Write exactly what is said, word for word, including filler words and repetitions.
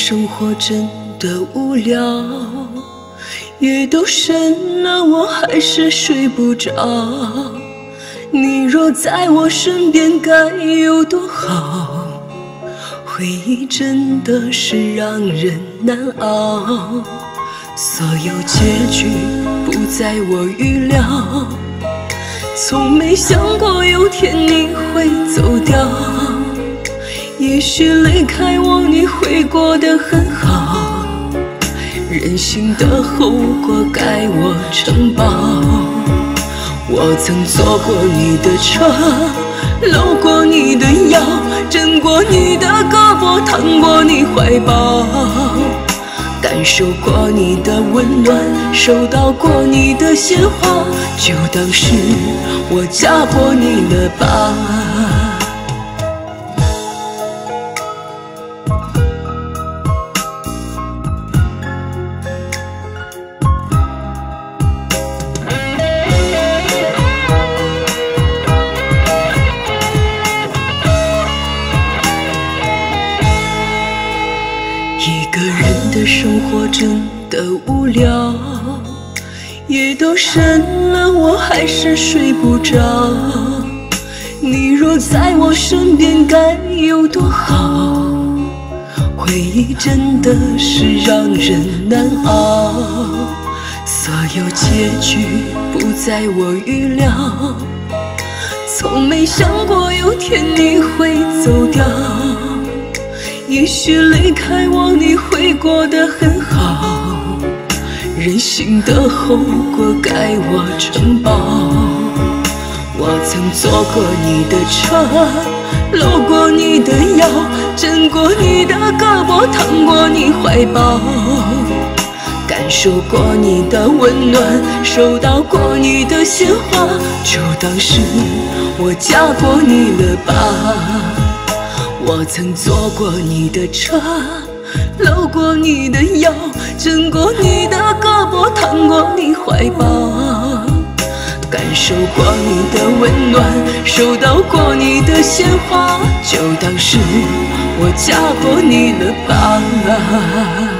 生活真的无聊，夜都深了，我还是睡不着。你若在我身边，该有多好。回忆真的是让人难熬，所有结局不在我预料。从没想过有天你会走掉，也许离开我你会过得很好，任性的后果该我承包。我曾坐过你的车，搂过你的腰，枕过你的胳膊，躺过你怀抱，感受过你的温暖，收到过你的鲜花，就当是我嫁过你了吧。一个人的生活真的无聊，夜都深了，我还是睡不着。你若在我身边，该有多好。回忆真的是让人难熬，所有结局不在我预料。从没想过有天你会走掉，也许离开我你会过得很好，任性的后果该我承包。我曾坐过你的车，搂过你的腰，枕过你的胳膊，躺过你怀抱，感受过你的温暖，收到过你的鲜花，就当是我嫁过你了吧。我曾坐过你的车，搂过你的腰，枕过你的胳膊，躺过你怀抱，感受过你的温暖，收到过你的鲜花，就当是我嫁过你了吧。